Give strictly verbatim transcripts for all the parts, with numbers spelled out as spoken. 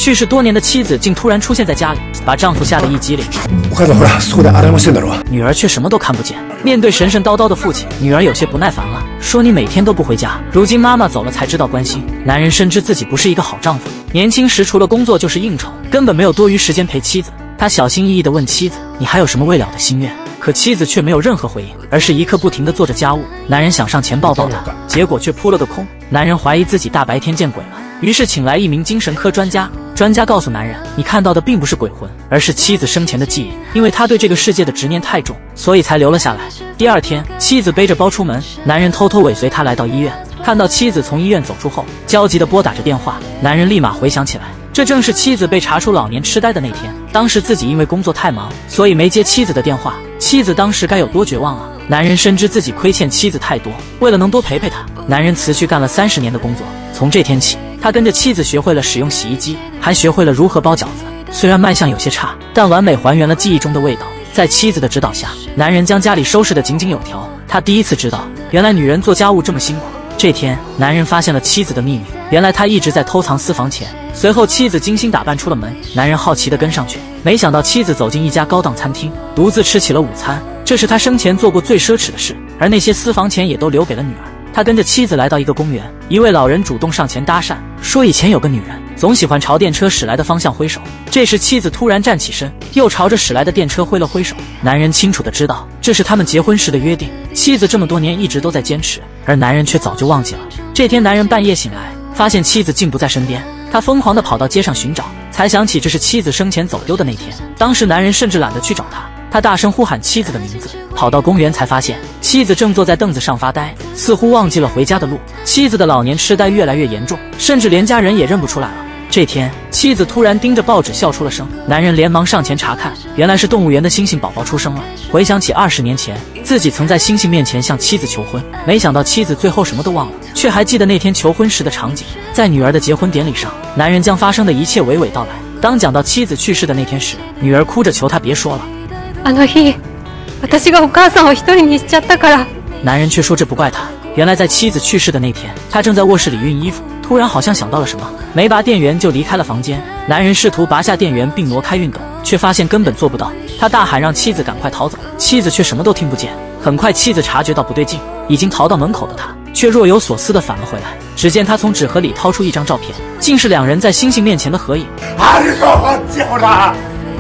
去世多年的妻子竟突然出现在家里，把丈夫吓得一激灵。 お母さんほら、そこで洗い物してんだろ。 女儿却什么都看不见。面对神神叨叨的父亲，女儿有些不耐烦了，说：“你每天都不回家，如今妈妈走了才知道关心。”男人深知自己不是一个好丈夫，年轻时除了工作就是应酬，根本没有多余时间陪妻子。他小心翼翼地问妻子：“你还有什么未了的心愿？”可妻子却没有任何回应，而是一刻不停地做着家务。男人想上前抱抱她，结果却扑了个空。男人怀疑自己大白天见鬼了，于是请来一名精神科专家。专家告诉男人，你看到的并不是鬼魂，而是妻子生前的记忆。因为他对这个世界的执念太重，所以才留了下来。第二天，妻子背着包出门，男人偷偷尾随她来到医院。看到妻子从医院走出后，焦急地拨打着电话。男人立马回想起来，这正是妻子被查出老年痴呆的那天。当时自己因为工作太忙，所以没接妻子的电话。妻子当时该有多绝望啊！男人深知自己亏欠妻子太多，为了能多陪陪她，男人辞去干了三十年的工作。从这天起，他跟着妻子学会了使用洗衣机，还学会了如何包饺子。虽然卖相有些差，但完美还原了记忆中的味道。在妻子的指导下，男人将家里收拾得井井有条。他第一次知道，原来女人做家务这么辛苦。这天，男人发现了妻子的秘密，原来他一直在偷藏私房钱。随后，妻子精心打扮出了门，男人好奇地跟上去，没想到妻子走进一家高档餐厅，独自吃起了午餐。这是他生前做过最奢侈的事，而那些私房钱也都留给了女儿。他跟着妻子来到一个公园，一位老人主动上前搭讪，说以前有个女人总喜欢朝电车驶来的方向挥手。这时妻子突然站起身，又朝着驶来的电车挥了挥手。男人清楚地知道，这是他们结婚时的约定。妻子这么多年一直都在坚持，而男人却早就忘记了。这天男人半夜醒来，发现妻子竟不在身边，他疯狂地跑到街上寻找，才想起这是妻子生前走丢的那天。当时男人甚至懒得去找她，他大声呼喊妻子的名字，跑到公园才发现妻子正坐在凳子上发呆，似乎忘记了回家的路。妻子的老年痴呆越来越严重，甚至连家人也认不出来了。这天，妻子突然盯着报纸笑出了声，男人连忙上前查看，原来是动物园的猩猩宝宝出生了。回想起二十年前，自己曾在猩猩面前向妻子求婚，没想到妻子最后什么都忘了，却还记得那天求婚时的场景。在女儿的结婚典礼上，男人将发生的一切娓娓道来。当讲到妻子去世的那天时，女儿哭着求他别说了。 あの日、私がお母さんを一人にしちゃったから。 男人却说这不怪他，原来在妻子去世的那天，他正在卧室里熨衣服，突然好像想到了什么，没拔电源就离开了房间。男人试图拔下电源并挪开熨斗，却发现根本做不到。他大喊让妻子赶快逃走，妻子却什么都听不见。很快妻子察觉到不对劲，已经逃到门口的他却若有所思地返了回来。只见他从纸盒里掏出一张照片，竟是两人在猩猩面前的合影。 あれが終わっちゃうな。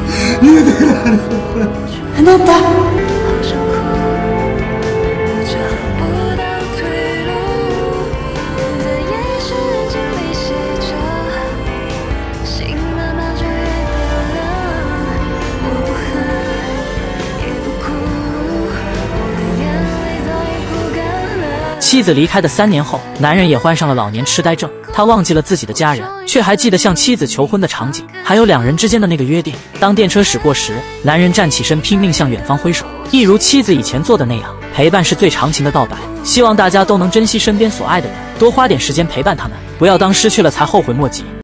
あなた。 妻子离开的三年后，男人也患上了老年痴呆症。他忘记了自己的家人，却还记得向妻子求婚的场景，还有两人之间的那个约定。当电车驶过时，男人站起身，拼命向远方挥手，一如妻子以前做的那样。陪伴是最长情的告白，希望大家都能珍惜身边所爱的人，多花点时间陪伴他们，不要当失去了才后悔莫及。